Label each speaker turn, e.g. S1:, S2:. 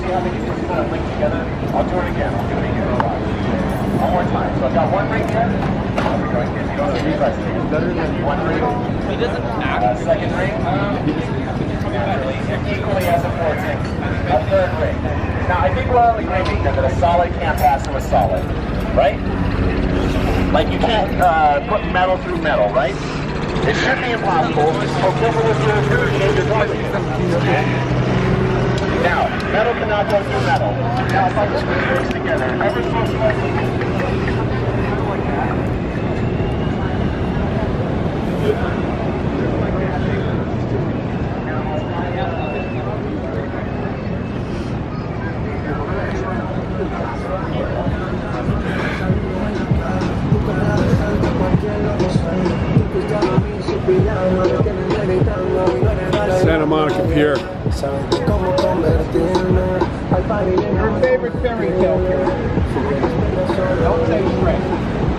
S1: see how they can just kind of link together? I'll do it again. I'll do it again. One more time. So I've got one ring here. One ring.
S2: He doesn't act.
S1: Second ring. Equally as important. A third ring. Now I think we're all agreeing here that a solid can't pass to a solid, right? Like you can't put metal through metal, right? It should be impossible. Now, metal cannot go through metal. Now, if I just put yours together, ever so slightly.
S3: Santa Monica Pier.
S2: Your favorite fairy tale character? Don't say Shrek.